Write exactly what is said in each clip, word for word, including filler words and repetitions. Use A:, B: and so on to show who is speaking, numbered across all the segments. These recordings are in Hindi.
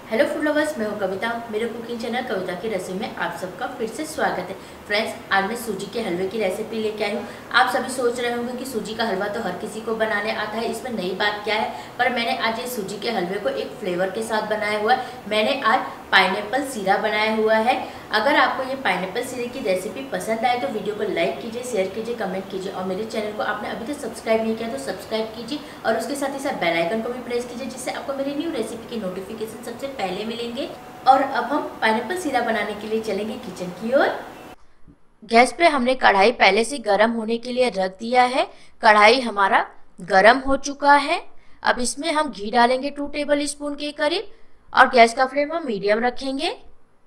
A: हेलो फूड लवर्स, मैं हूं कविता। मेरे कुकिंग चैनल कविता की रेसिपी में आप सबका फिर से स्वागत है। फ्रेंड्स, आज मैं सूजी के हलवे की रेसिपी लेके आई हूं। आप सभी सोच रहे होंगे कि सूजी का हलवा तो हर किसी को बनाने आता है, इसमें नई बात क्या है। पर मैंने आज ये सूजी के हलवे को एक फ्लेवर के साथ बनाया हुआ है। मैंने आज पाइनएप्पल सीरा बनाया हुआ है। अगर आपको ये पाइनएप्पल सीरे की रेसिपी पसंद आए तो वीडियो को लाइक कीजिए, शेयर कीजिए, कमेंट कीजिए और मेरे चैनल को आपने अभी तक सब्सक्राइब नहीं किया तो सब्सक्राइब कीजिए और उसके साथ ही साथ बेल आइकन को भी प्रेस कीजिए, जिससे आपको मेरी न्यू रेसिपी की नोटिफिकेशन सबसे पहले मिलेंगे। और अब हम पाइनएप्पल सीरा बनाने के लिए चलेंगे किचन की ओर। गैस पे हमने कढ़ाई पहले से गर्म होने के लिए रख दिया है। कढ़ाई हमारा गर्म हो चुका है। अब इसमें हम घी डालेंगे टू टेबल स्पून के करीब और गैस का फ्लेम हम मीडियम रखेंगे।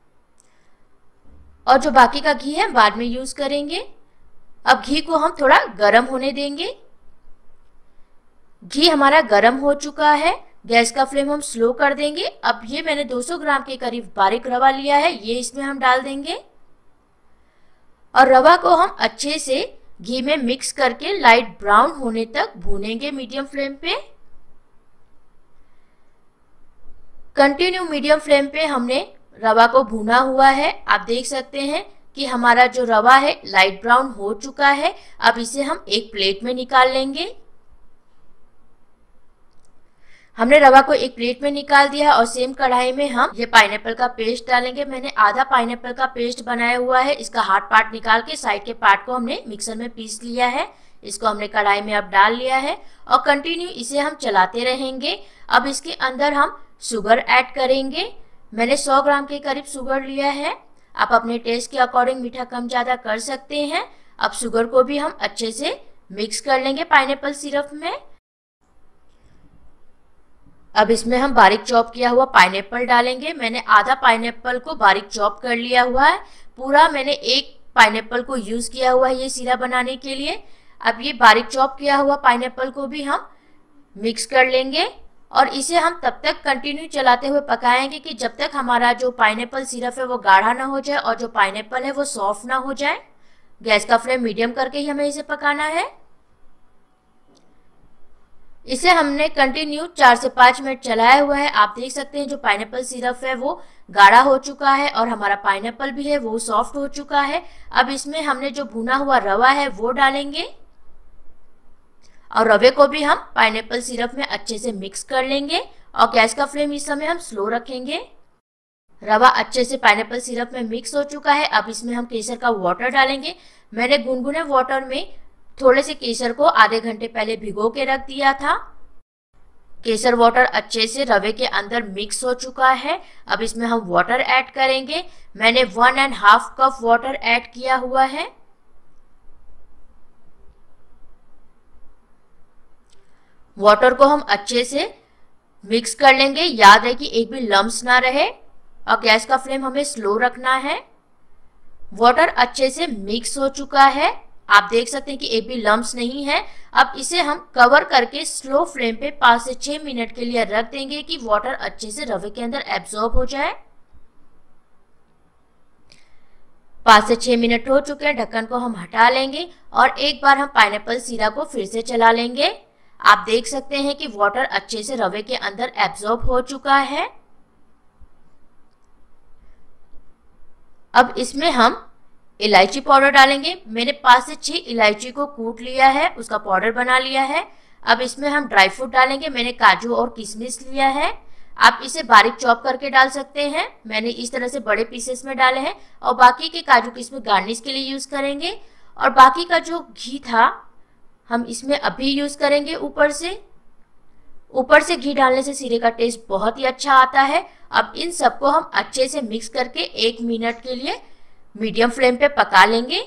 A: और जो बाकी का घी है बाद में यूज करेंगे। अब घी को हम थोड़ा गर्म होने देंगे। घी हमारा गर्म हो चुका है। गैस का फ्लेम हम स्लो कर देंगे। अब ये मैंने दो सौ ग्राम के करीब बारीक रवा लिया है, ये इसमें हम डाल देंगे और रवा को हम अच्छे से घी में मिक्स करके लाइट ब्राउन होने तक भूनेंगे मीडियम फ्लेम पे। कंटिन्यू मीडियम फ्लेम पे हमने रवा को भुना हुआ है। आप देख सकते हैं कि हमारा जो रवा है लाइट ब्राउन हो चुका है। अब इसे हम एक प्लेट में निकाल लेंगे। हमने रवा को एक प्लेट में निकाल दिया और सेम कढ़ाई में हम ये पाइनएप्पल का पेस्ट डालेंगे। मैंने आधा पाइनएप्पल का पेस्ट बनाया हुआ है। इसका हार्ड पार्ट निकाल के साइड के पार्ट को हमने मिक्सर में पीस लिया है। इसको हमने कढ़ाई में अब डाल लिया है और कंटिन्यू इसे हम चलाते रहेंगे। अब इसके अंदर हम शुगर ऐड करेंगे। मैंने सौ ग्राम के करीब शुगर लिया है। आप अपने टेस्ट के अकॉर्डिंग मीठा कम ज्यादा कर सकते हैं। अब शुगर को भी हम अच्छे से मिक्स कर लेंगे पाइनएप्पल सिरप में। अब इसमें हम बारीक चॉप किया हुआ पाइनएप्पल डालेंगे। मैंने आधा पाइनएप्पल को बारीक चॉप कर लिया हुआ है। पूरा मैंने एक पाइनएप्पल को यूज किया हुआ है ये सीरा बनाने के लिए। अब ये बारीक चॉप किया हुआ पाइनएप्पल को भी हम मिक्स कर लेंगे और इसे हम तब तक कंटिन्यू चलाते हुए पकाएंगे कि जब तक हमारा जो पाइनएप्पल सिरप है वो गाढ़ा ना हो जाए और जो पाइनएप्पल है वो सॉफ्ट ना हो जाए। गैस का फ्लेम मीडियम करके ही हमें इसे पकाना है। इसे हमने कंटिन्यू चार से पाँच मिनट चलाया हुआ है। आप देख सकते हैं जो पाइनएप्पल सिरप है वो गाढ़ा हो चुका है और हमारा पाइनएप्पल भी है वो सॉफ्ट हो चुका है। अब इसमें हमने जो भुना हुआ रवा है वो डालेंगे और रवे को भी हम पाइनएप्पल सिरप में अच्छे से मिक्स कर लेंगे और गैस का फ्लेम इस समय हम स्लो रखेंगे। रवा अच्छे से पाइनएप्पल सिरप में मिक्स हो चुका है। अब इसमें हम केसर का वाटर डालेंगे। मैंने गुनगुने वाटर में थोड़े से केसर को आधे घंटे पहले भिगो के रख दिया था। केसर वाटर अच्छे से रवे के अंदर मिक्स हो चुका है। अब इसमें हम वाटर ऐड करेंगे। मैंने one and half cup water add किया हुआ है। वाटर को हम अच्छे से मिक्स कर लेंगे। याद है कि एक भी लम्स ना रहे और गैस का फ्लेम हमें स्लो रखना है। वाटर अच्छे से मिक्स हो चुका है। आप देख सकते हैं कि एक भी लम्स नहीं है। अब इसे हम कवर करके स्लो फ्लेम पे पाँच से छह मिनट के लिए रख देंगे कि वाटर अच्छे से रवे के अंदर एब्जॉर्ब हो जाए। पाँच से छह मिनट हो चुके हैं। ढक्कन को हम हटा लेंगे और एक बार हम पाइनएप्पल सीरा को फिर से चला लेंगे। आप देख सकते हैं कि वाटर अच्छे से रवे के अंदर एब्जॉर्ब हो चुका है। अब इसमें हम इलायची पाउडर डालेंगे। मैंने पाँच से छह इलायची को कूट लिया है, उसका पाउडर बना लिया है। अब इसमें हम ड्राई फ्रूट डालेंगे। मैंने काजू और किशमिश लिया है। आप इसे बारीक चॉप करके डाल सकते हैं। मैंने इस तरह से बड़े पीसेस में डाले हैं और बाकी के काजू किशमिश गार्निश के लिए यूज करेंगे। और बाकी का जो घी था हम इसमें अभी यूज करेंगे ऊपर से। ऊपर से घी डालने से सीरे का टेस्ट बहुत ही अच्छा आता है। अब इन सबको हम अच्छे से मिक्स करके एक मिनट के लिए मीडियम फ्लेम पे पका लेंगे।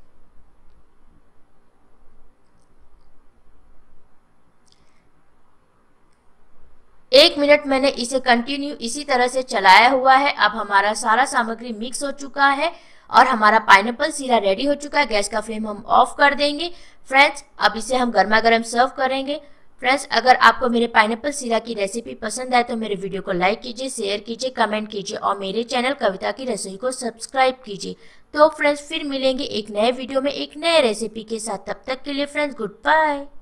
A: एक मिनट मैंने इसे कंटिन्यू इसी तरह से चलाया हुआ है। अब हमारा सारा सामग्री मिक्स हो चुका है और हमारा पाइनएप्पल सीरा रेडी हो चुका है। गैस का फ्लेम हम ऑफ कर देंगे। फ्रेंड्स, अब इसे हम गर्मा गर्म सर्व करेंगे। फ्रेंड्स, अगर आपको मेरे पाइनएप्पल सीरा की रेसिपी पसंद आए तो मेरे वीडियो को लाइक कीजिए, शेयर कीजिए, कमेंट कीजिए और मेरे चैनल कविता की रसोई को सब्सक्राइब कीजिए। तो फ्रेंड्स, फिर मिलेंगे एक नए वीडियो में एक नए रेसिपी के साथ। तब तक के लिए फ्रेंड्स, गुड बाय।